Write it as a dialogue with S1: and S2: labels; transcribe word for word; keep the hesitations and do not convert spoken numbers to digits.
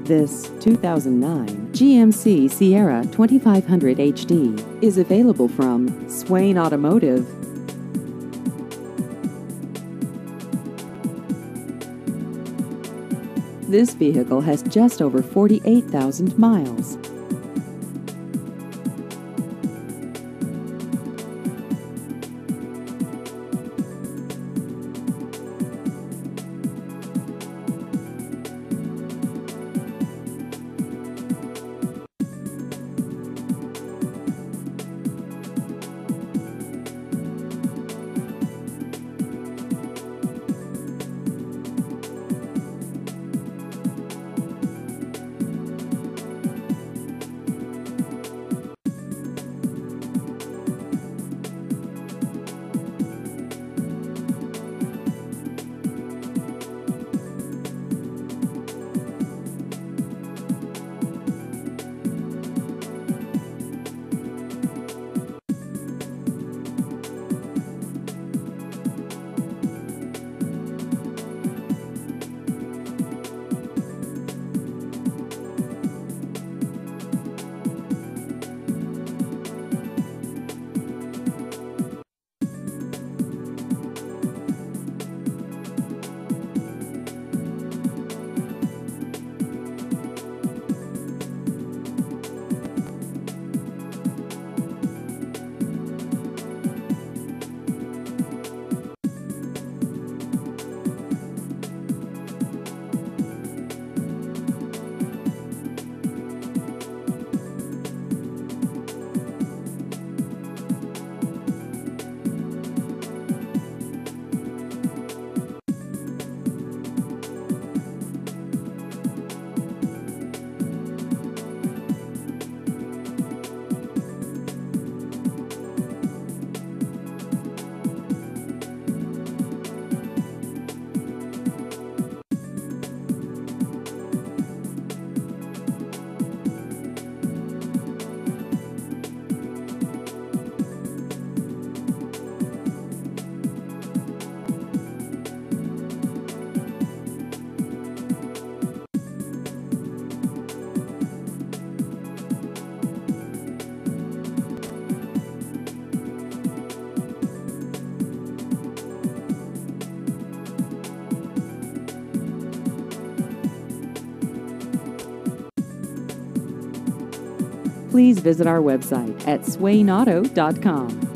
S1: This two thousand nine G M C Sierra twenty-five hundred H D is available from Swain Automotive. This vehicle has just over forty-eight thousand miles. Please visit our website at swain auto dot com.